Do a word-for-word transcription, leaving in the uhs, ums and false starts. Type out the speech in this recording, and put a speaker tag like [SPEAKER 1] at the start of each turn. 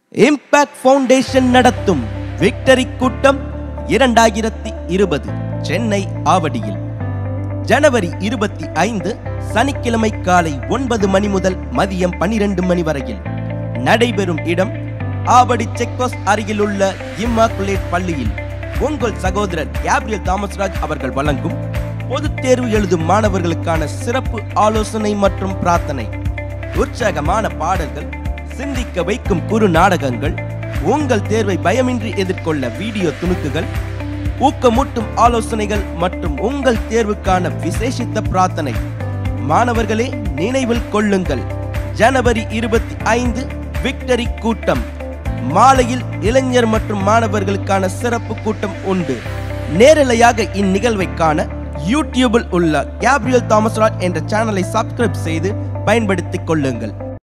[SPEAKER 1] Impact foundation நடத்தும் victory கூட்டம் இரண்டாயிரத்தி இருபது சென்னை ஆவடியில் ஜனவரி இருபத்தி ஐந்து சனிக்கிழமை காலை ஒன்பது மணி முதல் மதியம் பனிரெண்டு மணி வரையில் நடைபெறும் இடம் ஆவடி செக்போஸ்ட் அருகில் உள்ள இம்மாக்குலேட் பள்ளியில் உங்கள் சகோதரர் கேப்ரியல் தாமஸ்ராஜ் அவர்கள் வழங்கும் பொதுத் தேர்வு எழுதும் மாணவர்களுக்கான சிறப்பு ஆலோசனை மற்றும் பிரார்த்தனை, உற்சாகமான பாடல்கள், சிந்திக்க வைக்கும் குறு நாடகங்கள், உங்கள் தேர்வை பயமின்றி எதிர்கொள்ள வீடியோ துணுக்குகள், ஊக்கமூட்டும் ஆலோசனைகள் மற்றும் உங்கள் தேர்வுக்கான விசேஷித்த பிரார்த்தனை. மாணவர்களே, நினைவில் கொள்ளுங்கள், ஜனவரி இருபத்தி ஐந்து விக்டரி கூட்டம். மாலையில் இளைஞர் மற்றும் மாணவர்களுக்கான சிறப்பு கூட்டம் உண்டு. நேரலையாக இந்நிகழ்வை காண யூடியூபில் உள்ள கேப்ரியல் தாமஸ்ராஜ் என்ற சேனலை சப்ஸ்கிரைப் செய்து பயன்படுத்திக் கொள்ளுங்கள்.